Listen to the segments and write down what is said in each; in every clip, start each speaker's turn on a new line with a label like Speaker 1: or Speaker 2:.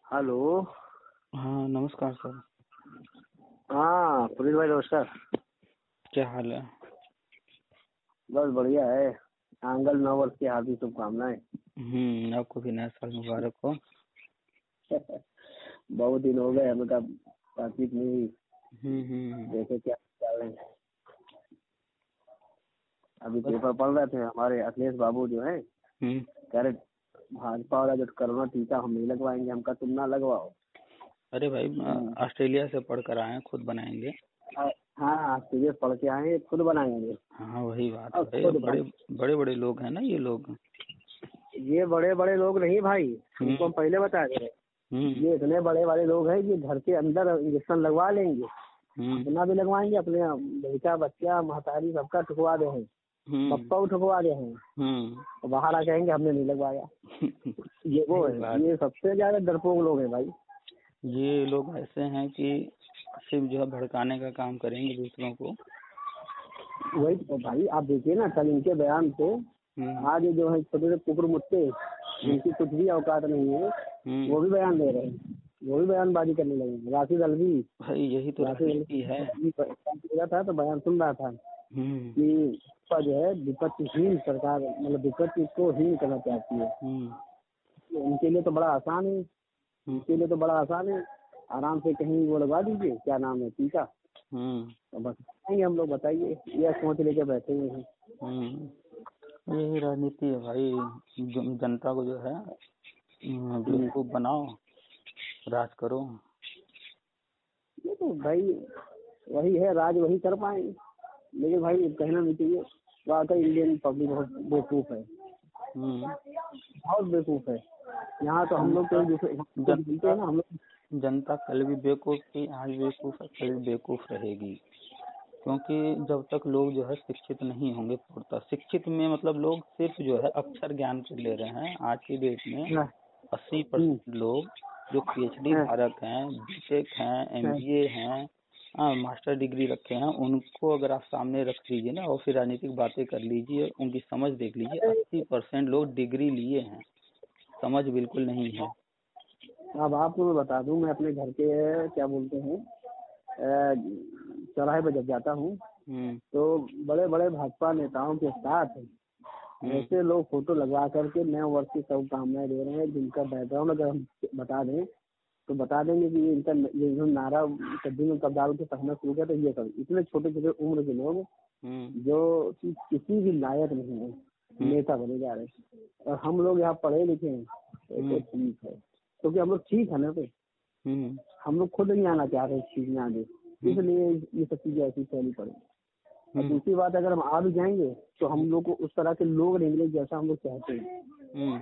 Speaker 1: Hello.
Speaker 2: हाँ नमस्कार sir.
Speaker 1: हाँ पुनीत भाई नमस्कार।
Speaker 2: क्या हाल है?
Speaker 1: बस बढ़िया है। आंगल 9 वर्ष की हार्दिक शुभकामनाएं।
Speaker 2: आपको भी नया साल मुबारक हो।
Speaker 1: बहुत दिन हो गए हमें, का बातचीत नहीं हुई। देखे क्या चल रहे हैं। अभी
Speaker 2: बस।
Speaker 1: पेपर पढ़ रहे थे, हमारे अखिलेश बाबू जो है कह रहे भाजपा वाला जो कोरोना टीका हम नहीं लगवाएंगे। हमका तुम ना लगवाओ।
Speaker 2: अरे भाई, ऑस्ट्रेलिया से पढ़कर आए हैं, खुद बनाएंगे।
Speaker 1: हाँ सीरियस पढ़ के आए, खुद बनाएंगे।
Speaker 2: हाँ वही बात
Speaker 1: और
Speaker 2: है,
Speaker 1: खुद
Speaker 2: बड़े बड़े बड़े लोग हैं ना ये लोग।
Speaker 1: ये बड़े बड़े लोग नहीं भाई, तुमको हम पहले बता दे रहे। ये इतने बड़े बड़े लोग हैं कि घर के अंदर इंजेक्शन लगवा लेंगे, अपना भी लगवाएंगे, अपने लड़का बच्चा महतारी सबका ठुकवा दे हैं, पप्पा को ठुकवा दे हैं, और बाहर आ कहेंगे हमने नहीं लगवाया। ये वो है, ये सबसे ज्यादा डरपोक लोग हैं भाई।
Speaker 2: ये लोग ऐसे हैं कि सिर्फ जो है भड़काने का काम करेंगे दूसरों को।
Speaker 1: वही तो भाई, आप देखिए ना कल इनके बयान से आज जो है छोटे छोटे कुकुर मुत्ते जिनकी कुछ भी औकात नहीं है, वो भी बयान दे रहे हैं, वो भी बयानबाजी करने लगे। राशिद अलवी
Speaker 2: भाई यही तो राजनीति है।
Speaker 1: था तो बयान सुन रहा था कि जो है विपक्षहीन सरकार, मतलब विपक्ष को हीन करना चाहती है। उनके लिए तो बड़ा आसान है, उनके लिए तो बड़ा आसान है। आराम से कहीं वो लगा दीजिए, क्या नाम है, टीका, तो बस आएंगे हम लोग। बताइए, यह सोच लेके बैठे हुए हैं।
Speaker 2: यही राजनीति है भाई। जनता को जो है बेवकूफ बनाओ, राज करो।
Speaker 1: ये तो भाई वही है, राज वही कर पाएंगे। लेकिन भाई कहना नहीं चाहिए, वाकई इंडियन पब्लिक बहुत बेवकूफ है, बहुत बेवकूफ है। यहाँ तो हम लोग तो जनता है ना, हम लोग।
Speaker 2: जनता कल भी बेवकूफ थी, आज बेवकूफ है, कल भी बेवकूफ रहेगी। क्योंकि जब तक लोग जो है शिक्षित नहीं होंगे, पूर्णतः शिक्षित में मतलब लोग सिर्फ जो है अक्षर ज्ञान कर ले रहे हैं। आज की डेट में 80% लोग जो PhD धारक हैं, BTech हैं, MBA हैं, मास्टर डिग्री रखे हैं, उनको अगर आप सामने रख दीजिए ना और फिर राजनीतिक बातें कर लीजिए, उनकी समझ देख लीजिए। 80% लोग डिग्री लिए हैं, समझ बिल्कुल नहीं है।
Speaker 1: अब आपको मैं बता दूं, मैं अपने घर के क्या बोलते हैं चौराहे पर जब जाता हूँ तो बड़े बड़े भाजपा नेताओं के साथ ऐसे लोग फोटो लगवा करके नए वर्ष की शुभकामनाएं दे रहे हैं, जिनका बैकग्राउंड अगर हम बता दें तो बता देंगे कि इनका ये जो नारा कद्दू में कब डाल के पढ़ना शुरू किया, तो ये सब इतने छोटे छोटे उम्र के लोग जो किसी भी लायक नहीं है नेता बने जा रहे हैं। और हम लोग यहाँ पढ़े लिखे हैं तो ठीक है, क्योंकि हम लोग ठीक है ना, तो हम लोग खुद नहीं आना चाह रहे चीज में आगे, इसलिए ये सब चीजें ऐसी फैली पड़ी। और दूसरी बात, अगर हम आ भी जाएंगे तो हम लोग को उस तरह के लोग नहीं मिले जैसा हम लोग चाहते हैं।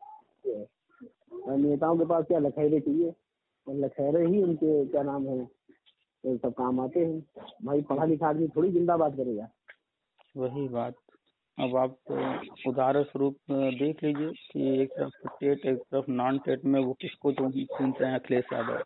Speaker 1: नेताओं के पास क्या लखैरे चाहिए, और लखैरे ही उनके क्या नाम है तो सब काम आते हैं। भाई पढ़ा लिखा आदमी थोड़ी जिंदाबाद करेगा।
Speaker 2: वही बात। अब आप उदाहरण स्वरूप देख लीजिए कि एक तरफ टेट एक तरफ नॉन टेट में वो किसको चुनते हैं, अखिलेश यादव।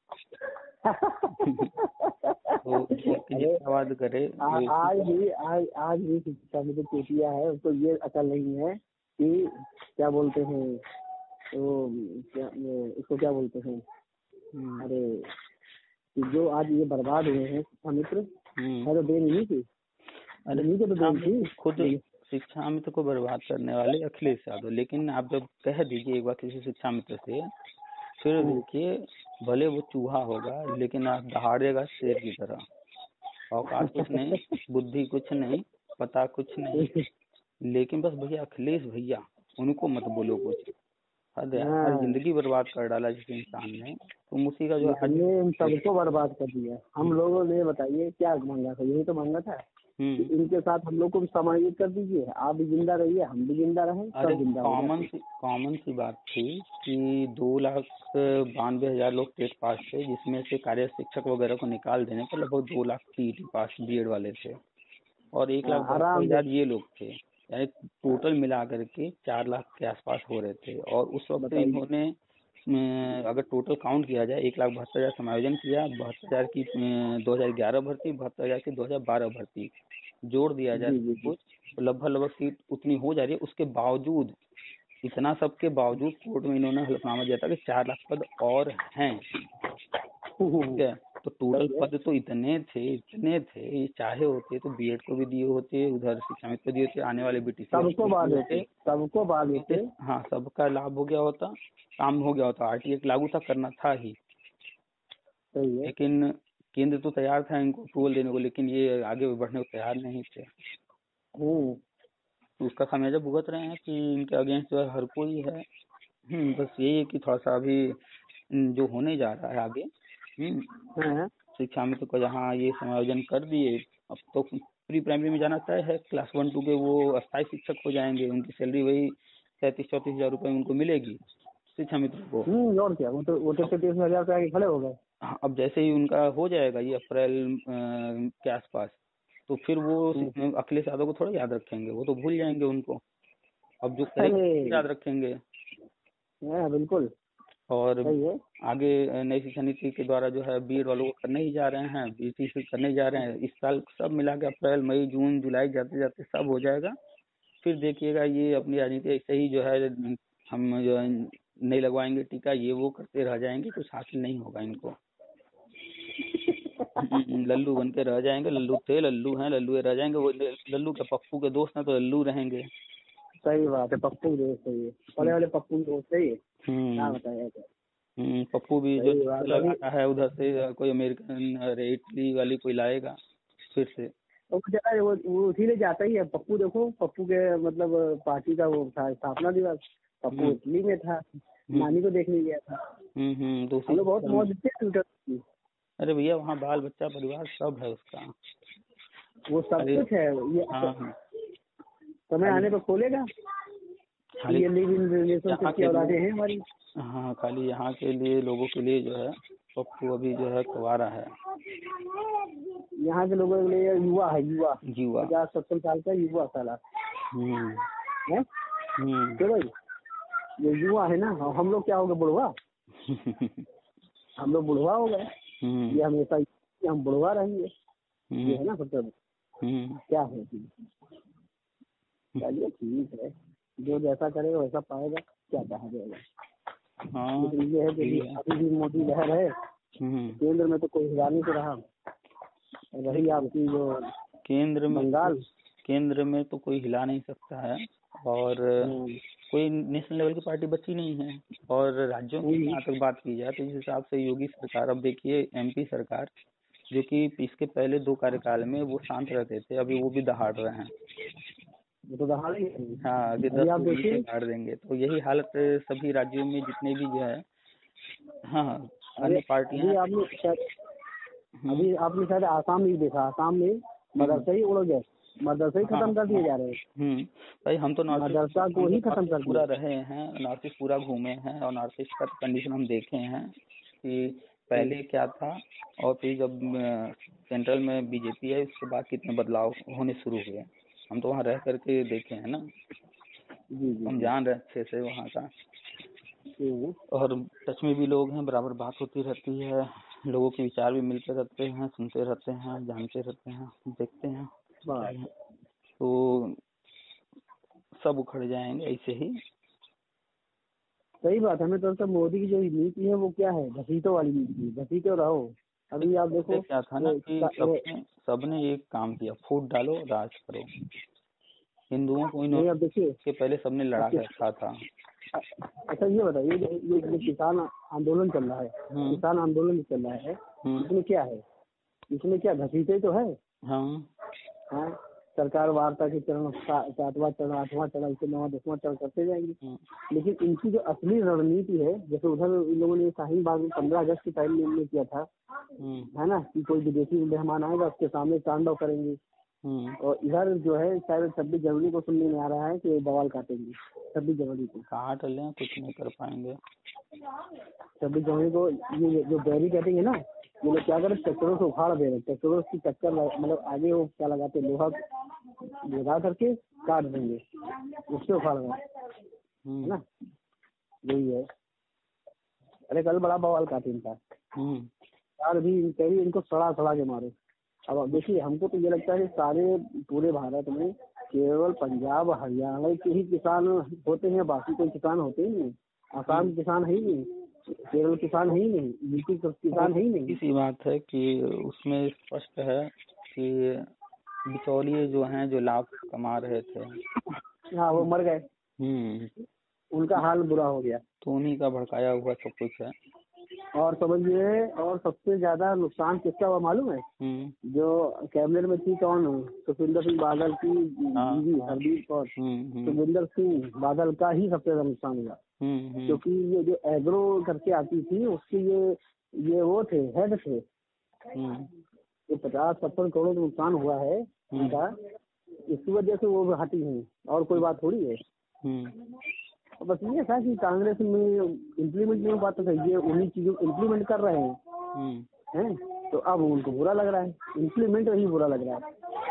Speaker 2: वो जिंदाबाद करे।
Speaker 1: आज भी शिक्षा में जो चेटिया है उसको ये अकल नहीं है कि क्या बोलते हैं तो क्या इसको क्या बोलते हैं, अरे कि जो आज ये बर्बाद हुए हैं शिक्षा मित्र है तो देन नहीं थी।
Speaker 2: अरे नहीं तो देन थी खुद शिक्षा मित्र को बर्बाद करने वाले अखिलेश यादव। लेकिन आप जब कह दीजिए एक बार किसी शिक्षा मित्र से, फिर देखिए भले वो चूहा होगा लेकिन आप दहाड़ेगा शेर की तरह। औकात कुछ नहीं, बुद्धि कुछ नहीं, पता कुछ नहीं, लेकिन बस भैया अखिलेश भैया उनको मत बोलो कुछ। हद है, हर जिंदगी बर्बाद कर डाला जिस इंसान ने, तुम उसी का जो
Speaker 1: हमने सबको बर्बाद कर दिया। हम लोगों ने बताइए क्या मांगा था, यही तो मांगा था कि इनके साथ हम लोग को भी समाहित कर दीजिए, आप भी जिंदा रहिए हम भी जिंदा रहें।
Speaker 2: अरे कॉमन सी बात थी कि 2,92,000 लोग टेट पास थे, जिसमें से कार्य शिक्षक वगैरह को निकाल देने पर लगभग 2 लाख TET पास BEd वाले थे और 1,72,000 ये लोग थे, यानी टोटल मिला करके 4 लाख के आसपास हो रहे थे। और उस वक्त इन्होंने अगर टोटल काउंट किया जाए 1,72,000 समायोजन किया, 72,000 की 2011 भर्ती, 72,000 की 2012 भर्ती, जोड़ दिया जाए कुछ तो लगभग सीट उतनी हो जा रही है। उसके बावजूद इतना सब के बावजूद कोर्ट में इन्होंने हलफनामा दिया था कि 4 लाख पद और हैं, ठीक है। तो टोटल पद तो इतने थे ये चाहे होते तो बीएड को भी दिए होते, उधर शिक्षा मित्र को दिए होते, आने वाले बीटीसी
Speaker 1: सबको बात होते।
Speaker 2: हाँ, सबका लाभ हो गया होता, काम हो गया होता, आरटीए लागू था, करना था ही।
Speaker 1: सही है।
Speaker 2: लेकिन केंद्र तो तैयार था इनको अप्रूवल देने को, लेकिन ये आगे बढ़ने को तैयार नहीं थे। तो उसका खामियाजा भुगत रहे हैं कि इनके अगेंस्ट जो है हर कोई है। बस यही है कि थोड़ा सा अभी जो होने जा रहा है आगे, शिक्षा मित्र को जहाँ ये समायोजन कर दिए, अब तो प्री प्राइमरी में जाना तय है, क्लास 1-2 के वो अस्थायी शिक्षक हो जाएंगे, उनकी सैलरी वही 33-34 हजार रुपए उनको मिलेगी शिक्षा मित्र को।
Speaker 1: और क्या, वो तो 33,000 पे आके खड़े हो गए।
Speaker 2: अब जैसे ही उनका हो जाएगा ये अप्रैल के आसपास, तो फिर वो अखिलेश यादव को थोड़ा याद रखेंगे, वो तो भूल जाएंगे उनको। अब जो करेंगे याद रखेंगे।
Speaker 1: बिल्कुल।
Speaker 2: और आगे नई शिक्षा नीति के द्वारा जो है बीएड वालों को करने ही जा रहे हैं, बीटीसी करने ही जा रहे हैं। इस साल सब मिला के अप्रैल, मई, जून, जुलाई जाते जाते सब हो जाएगा। फिर देखिएगा ये अपनी राजनीति ऐसे ही जो है, हम जो है नहीं लगवाएंगे टीका, ये वो करते रह जाएंगे, कुछ हासिल नहीं होगा इनको। लल्लू बन के रह जाएंगे, लल्लू थे, लल्लू हैं, लल्लू रह जाएंगे। वो लल्लू के पप्पू के दोस्त हैं तो लल्लू रहेंगे।
Speaker 1: सही बात है, पप्पू दोस्त है ये, बड़े वाले पप्पू दोस्त है ये। क्या बताया जाए।
Speaker 2: पप्पू भी जो लगाना है उधर से कोई अमेरिकन अरे इटली वाली कोई लाएगा फिर से।
Speaker 1: वो इसीलिए जाता ही है पप्पू। देखो पप्पू के मतलब पार्टी का वो था स्थापना दिवस, पप्पू इटली में था, नानी को देखने गया था। तो बहुत मौज थी।
Speaker 2: अरे भैया वहाँ बाल बच्चा परिवार सब है उसका,
Speaker 1: वो सब कुछ है। ये समय आने पर खोलेगा। ये लिव इन रिलेशनशिप की औलादें हैं हमारी।
Speaker 2: हाँ, खाली यहाँ के लिए लोगों के लिए जो है पप्पू अभी जो है कुंवारा है।
Speaker 1: यहाँ के लोगों के लिए युवा है, युवा 50-70 साल का युवा साला है। तो भाई ये युवा है ना, हम लोग क्या हो गए, बुढ़वा। हम लोग बुढ़वा हो गए। ये हमेशा हम बुढ़वा रहेंगे, ये है ना मतलब। क्या है, चलिए ठीक है, जो जैसा करेगा वैसा पाएगा, क्या कहा जाएगा। लेकिन ये है कि अभी भी मोदी लहर है केंद्र में, तो कोई हिला नहीं तो रहा। रही आपकी जो
Speaker 2: केंद्र में,
Speaker 1: बंगाल,
Speaker 2: केंद्र में तो कोई हिला नहीं सकता है, और कोई नेशनल लेवल की पार्टी बची नहीं है। और राज्यों की जहाँ तक बात की जाए तो इस हिसाब से योगी सरकार, अब देखिए एमपी सरकार जो कि इसके पहले 2 कार्यकाल में वो शांत रहते थे, अभी वो भी दहाड़ रहे हैं।
Speaker 1: तो दहाड़ेंगे।
Speaker 2: हाँ, अभी 10 दहाड़ देंगे। तो यही हालत सभी राज्यों में जितने भी जो है अन्य पार्टियां।
Speaker 1: अभी आपने शायद आसाम में देखा, आसाम में मदरसा ही उड़ गए, मदरसा ही खत्म कर दिए जा रहे हैं।
Speaker 2: भाई हम तो
Speaker 1: मदरसा को ही खत्म कर
Speaker 2: पूरा रहे हैं, नॉर्थ ईस्ट पूरा घूमे हैं, और नॉर्थ ईस्ट का कंडीशन हम देखे हैं कि पहले क्या था, और फिर जब सेंट्रल में बीजेपी है उसके बाद कितने बदलाव होने शुरू हुए। हम तो वहाँ रह करके देखे हैं ना, हम जान रहे अच्छे से वहाँ का। और टच में भी लोग हैं, बराबर बात होती रहती है, लोगों के विचार भी मिलते रहते हैं, सुनते रहते हैं, जानते रहते हैं, देखते हैं। तो सब उखड़ जाएंगे ऐसे ही।
Speaker 1: सही बात है। हमें तो मोदी की जो नीति है वो क्या है, घसीटो वाली नीति, घसीटो रहो। अभी आप देखो
Speaker 2: क्या था ना कि सबने एक काम किया, फूट डालो राज करो। हिंदुओं को इन्होंने देखिए के पहले सबने लड़ा के रखा था।
Speaker 1: अच्छा ये बताइए, ये किसान आंदोलन चल रहा है, किसान आंदोलन चल रहा है, इसमें क्या है, इसमें क्या घसीटे तो है। हाँ, सरकार वार्ता के चरण 7वां चरण, 8वां चरण, इसके 9वां 10वां चरण करते जाएंगे। लेकिन इनकी जो असली रणनीति है, जैसे उधर इन लोगों ने शाहीन बाग में 15 अगस्त के टाइम में किया था, है ना, कि कोई विदेशी मेहमान आएगा उसके सामने तांडव करेंगे। और इधर जो है शायद 26 जनवरी को सुनने में आ रहा है कि बवाल काटेंगे। 26 जनवरी को
Speaker 2: काट लें, कुछ नहीं कर पाएंगे।
Speaker 1: 26 जनवरी को ये जो बैरी काटेंगे ना, ये लोग क्या करें, ट्रैक्टरों से उखाड़ दे रहे, ट्रैक्टरों की टक्कर मतलब आगे वो क्या लगाते, लोहा लगा करके काट देंगे, उससे उखाड़ रहे है ना, यही है। अरे कल बड़ा बवाल काटे था यार, भी इनको सड़ा के मारे। अब देखिए हमको तो ये लगता है कि सारे पूरे भारत में केवल पंजाब हरियाणा के ही किसान होते हैं, बाकी कोई किसान होते ही नहीं। आसाम के किसान है ही नहीं, केरल किसान है ही नहीं, यूपी के किसान है ही नहीं।
Speaker 2: इसी बात है कि उसमें स्पष्ट है कि बिचौलिए जो हैं, जो लाभ कमा रहे थे,
Speaker 1: हाँ वो मर गए, उनका हाल बुरा हो गया।
Speaker 2: तो उन्हीं का भड़काया हुआ सब कुछ है।
Speaker 1: और समझिए, और सबसे ज्यादा नुकसान किसका हुआ मालूम है? जो कैबिनेट में थी कौन, सुखविंदर सिंह बादल की बीवी हरदीप कौर, सुखविंदर सिंह बादल का ही सबसे ज्यादा नुकसान हुआ। क्योंकि ये जो एग्रो करके आती थी उसके ये वो थे, हेड थे। ये 50-55 करोड़ नुकसान हुआ है उनका, इसी वजह से वो हटी है, और कोई बात थोड़ी है। बस ये था कि कांग्रेस में इम्प्लीमेंट नहीं हो पाता था, ये उन्हीं चीजों को इम्प्लीमेंट कर रहे हैं तो अब उनको बुरा लग रहा है, इम्प्लीमेंट ही बुरा लग रहा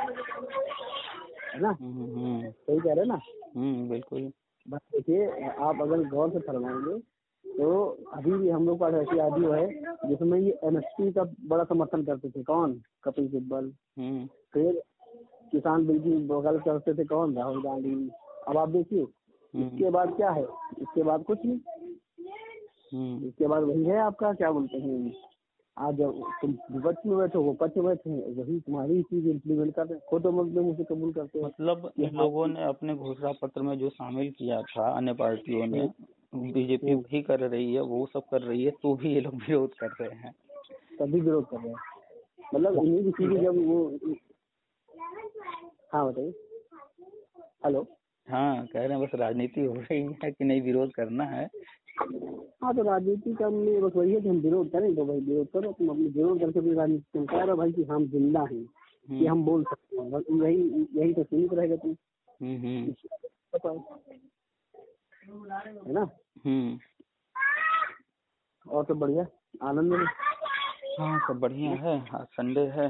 Speaker 1: है ना। सही कह रहे हैं ना?
Speaker 2: बिल्कुल।
Speaker 1: बस देखिए, आप अगर गौर से फरमाएंगे तो अभी भी हम लोग पास ऐसी आदि है जिसमें ये एमएसपी का बड़ा समर्थन करते थे। कौन? कपिल सिब्बल। फिर किसान बिल की बगल करते थे कौन? राहुल गांधी। अब आप देखिए इसके बाद क्या है, इसके बाद कुछ नहीं। इसके बाद वही है आपका, क्या बोलते हैं, आज तुम विपक्ष में बैठो, वो पक्ष में बैठे हैं, वही तुम्हारी चीज इम्प्लीमेंट कर रहे हैं, खुद मुझे कबूल करते हैं।
Speaker 2: मतलब इन लोगों ने अपने घोषणा पत्र में जो शामिल किया था अन्य पार्टियों ने, बीजेपी भी कर रही है, वो सब कर रही है, तो भी ये लोग विरोध कर रहे हैं।
Speaker 1: सभी विरोध कर रहे हैं, मतलब इन्हीं की चीजें जब वो। हाँ बताइए। हेलो।
Speaker 2: हाँ, कह रहे हैं बस राजनीति हो रही है कि नहीं, विरोध करना है।
Speaker 1: हाँ तो राजनीति का हमने बस वही है कि हम विरोध करें, तो भाई विरोध करो, तुम अपने विरोध करके अपनी राजनीति में कह रहे भाई कि हम जिंदा हैं, कि हम बोल सकते हैं, बस यही तो सीमित रहेगा तुम। है ना? और सब बढ़िया, आनंद में?
Speaker 2: हाँ सब बढ़िया है, आज संडे है।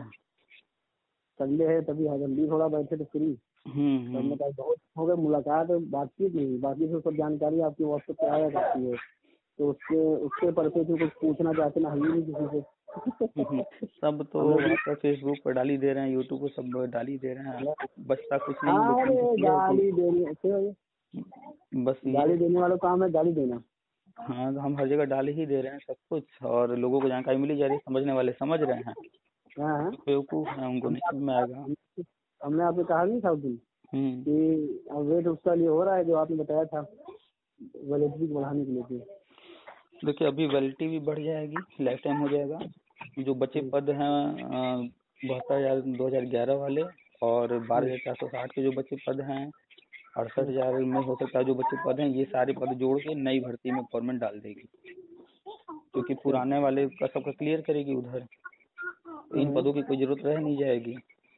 Speaker 1: संडे है तभी हम भी थोड़ा बैठे थे फ्री। हमने कहा बहुत हो गए मुलाकात, बातचीत नहीं, बाकी तो सब जानकारी आपकी व्हाट्सएप पे आया करती है, तो उसके परसे कुछ पूछना चाहते ना, हम नहीं किसी से।
Speaker 2: सब तो फेसबुक पर डाली दे रहे हैं, यूट्यूब को सब डाली दे रहे हैं, बचता कुछ नहीं।
Speaker 1: गाली देने,
Speaker 2: बस
Speaker 1: गाली देने वाला काम है, गाली देना।
Speaker 2: हाँ, हम हर जगह डाल ही दे रहे हैं सब कुछ, और लोगों को जानकारी मिली जा रही है, समझने वाले समझ रहे हैं, बेवकूफ है उनको नहीं समझ में आएगा।
Speaker 1: हमने आपको कहा नहीं था उस दिन कि अब वेट उसका लिए हो रहा है जो आपने बताया था, वैलिडिटी बढ़ाने के लिए।
Speaker 2: देखिए अभी वैलिडिटी भी बढ़ जाएगी, लाइफ टाइम हो जाएगा। जो बचे पद हैं 72,000 2011 वाले, और 12,460 के जो बचे पद हैं, 68,000 में हो सकता है जो बचे पद हैं, ये सारे पद जोड़ के नई भर्ती में गवर्नमेंट डाल देगी, क्योंकि पुराने वाले का सबका क्लियर करेगी उधर, तो इन पदों की कोई जरूरत रह नहीं जाएगी।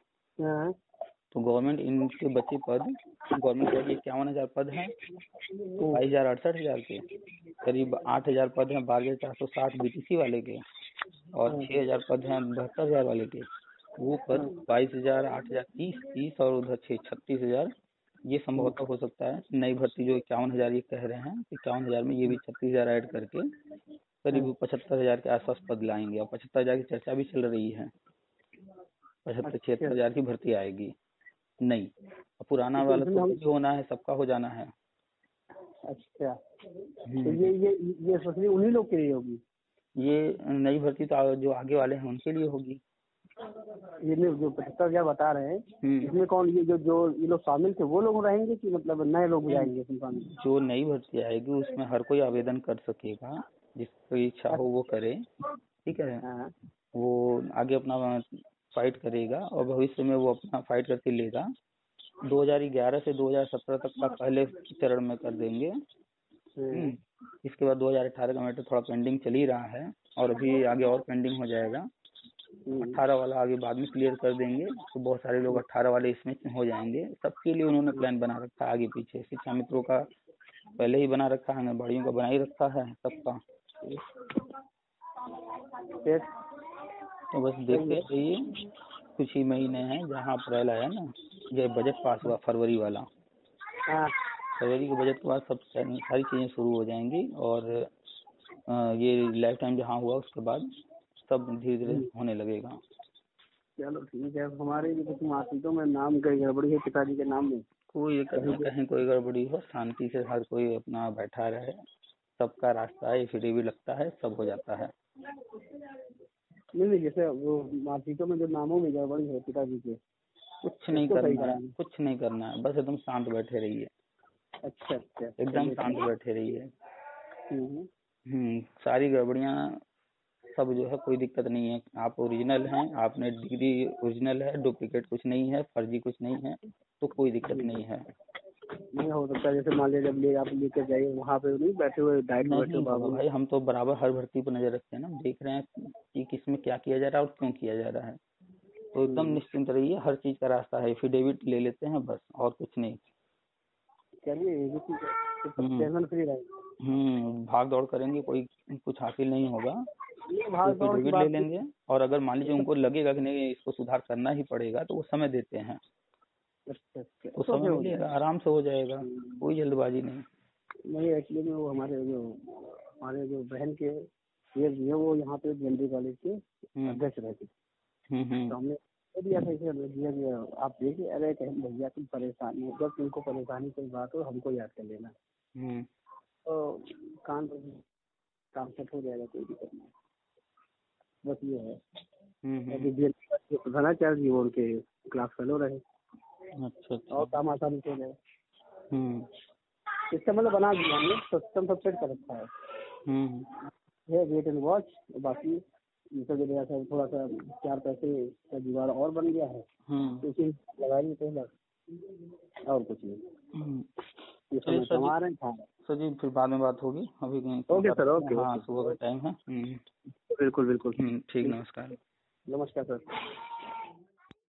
Speaker 2: तो गवर्नमेंट इनके बचे पद, गवर्नमेंट कहेगी 51,000 पद हैं 22,000 68,000 के, करीब 8,000 पद हैं 12,460 बीटीसी वाले के, और 6,000 पद हैं 72,000 वाले के। वो पद 22,000 8,000 30 और उधर 36,000, ये संभवतः हो सकता है नई भर्ती जो 51,000 ये कह रहे हैं, 51,000 में ये भी 36,000 ऐड करके करीब 75,000 के आसपास पद लाएंगे। और 75,000 की चर्चा भी चल रही है, 75-76,000 की भर्ती आएगी नहीं, पुराना वाला तो भी होना है, सबका हो जाना है।
Speaker 1: अच्छा, तो ये सोचनी उन्हीं लोग के लिए होगी,
Speaker 2: ये नई भर्ती तो जो आगे वाले हैं उनके लिए होगी।
Speaker 1: ये जो 75,000 बता रहे हैं इसमें कौन, ये जो ये लोग शामिल थे वो लोग रहेंगे कि मतलब नए लोग जाएंगे?
Speaker 2: जो नई भर्ती आएगी उसमें हर कोई आवेदन कर सकेगा, जिसकी इच्छा हो वो करे, ठीक है। वो आगे अपना फाइट करेगा और भविष्य में वो अपना फाइट करके लेगा। 2011 से 2017 तक का पहले चरण में कर देंगे। इसके बाद 2018 का मैटर थोड़ा पेंडिंग चल ही रहा है, और अभी आगे और पेंडिंग हो जाएगा। 18 वाला आगे बाद में क्लियर कर देंगे, तो बहुत सारे लोग 18 वाले इसमें हो जाएंगे। सबके लिए उन्होंने प्लान बना रखा है आगे पीछे, शिक्षा मित्रों का पहले ही बना रखा है, आंगनबाड़ियों का बना ही रखा है सबका। तो बस देखते रहिए, कुछ ही महीने हैं, जहाँ अप्रैल आया ना, ये बजट पास हुआ फरवरी वाला, फरवरी के बजट के बाद सब सारी चीजें शुरू हो जाएंगी, और ये लाइफ टाइम जहाँ हुआ उसके बाद सब धीरे धीरे होने लगेगा।
Speaker 1: चलो ठीक है। हमारे भी कुछ मार्कशीटों में नाम कहीं गड़बड़ी है पिताजी के नाम में।
Speaker 2: कोई कहीं कोई गड़बड़ी हो, शांति से हर कोई अपना बैठा रहे, सबका रास्ता है, एफिडेविट लगता है, सब हो जाता है।
Speaker 1: नहीं, जैसे वो मार्कशीटों में जो नामों में गड़बड़ी है पिताजी के,
Speaker 2: कुछ नहीं
Speaker 1: उसको सही
Speaker 2: करना है,
Speaker 1: कराना।
Speaker 2: कुछ नहीं करना है, बस एकदम शांत बैठे रहिए।
Speaker 1: अच्छा अच्छा,
Speaker 2: एकदम
Speaker 1: चलिए
Speaker 2: शांत बैठे रहिए।
Speaker 1: हम्म,
Speaker 2: सारी गड़बड़ियाँ सब जो है, कोई दिक्कत नहीं है। आप ओरिजिनल हैं, आपने डिग्री ओरिजिनल है, डुप्लीकेट कुछ नहीं है, फर्जी कुछ नहीं है, तो कोई दिक्कत नहीं है।
Speaker 1: नहीं हो सकता जैसे मान लीजिए जब आप लेकर जाइए वहाँ पे नहीं बैठे हुए डाइट में बैठे
Speaker 2: नहीं
Speaker 1: हुए
Speaker 2: होगा
Speaker 1: बाबू।
Speaker 2: भाई, हम तो बराबर हर भर्ती पर नजर रखते हैं ना, देख रहे हैं कि किसमें क्या किया जा रहा है और क्यों किया जा रहा है। तो एकदम निश्चिंत रहिए, हर चीज का रास्ता है, एफिडेविट ले लेते हैं बस, और कुछ नहीं।
Speaker 1: चलिए ये भी ठीक है, तो टेंशन फ्री रहेंगे।
Speaker 2: भाग दौड़ करेंगे कोई कुछ हासिल नहीं होगा,
Speaker 1: भाग दौड़ की
Speaker 2: एफिडेविट ले
Speaker 1: बात
Speaker 2: लेंगे। और अगर मान लीजिए उनको लगेगा कि नहीं इसको सुधार करना ही पड़ेगा, तो वो समय देते हैं,
Speaker 1: अच्छा अच्छा,
Speaker 2: तो
Speaker 1: तो
Speaker 2: समय
Speaker 1: फिर हो
Speaker 2: मिलेगा,
Speaker 1: जाएगा।
Speaker 2: आराम से हो जाएगा, कोई जल्दबाजी नहीं।
Speaker 1: नहीं एक्चुअली में वो हमारे जो बहन के ये भी है, वो यहाँ पे जनरल कॉलेज के अध्यक्ष रहते। तो हमने कह दिया था इसे भैया जी आप देखिए, अरे कहीं भैया तुम परेशान हो, जब तुमको परेशानी कोई बात हो हमको याद कर लेना। तो काम सेट हो जाएगा, कोई दिक्कत नहीं। बस ये है प्रधानाचार्य जी वो उनके क्लास फेलो रहे।
Speaker 2: अच्छा
Speaker 1: और काम आसानी से हो जाएगा। इसका मतलब बना दिया हमने, सिस्टम सब सेट कर रखा है वेट एंड वॉच। बाकी जैसा जो सर थोड़ा सा 4 पैसे का जुगाड़ और बन गया है, तो उसी लगाएंगे पहले, और कुछ नहीं। ये समय कमा रहे हैं।
Speaker 2: सर जी फिर बाद में बात होगी, अभी
Speaker 1: ओके सर, ओके।
Speaker 2: हाँ सुबह का टाइम है।
Speaker 1: बिल्कुल बिल्कुल
Speaker 2: ठीक, नमस्कार।
Speaker 1: नमस्कार सर।